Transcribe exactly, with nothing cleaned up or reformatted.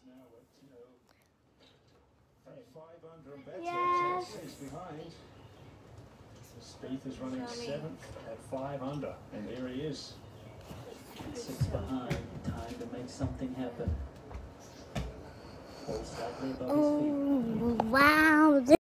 Yes. Behind. Spieth is running seventh at five under, and there he is. Six behind, time to make something happen. Hold slightly above his feet. Oh, wow.